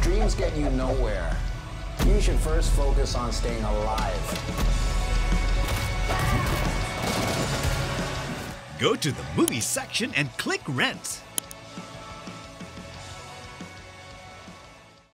Dreams get you nowhere. You should first focus on staying alive. Go to the movie section and click Rent.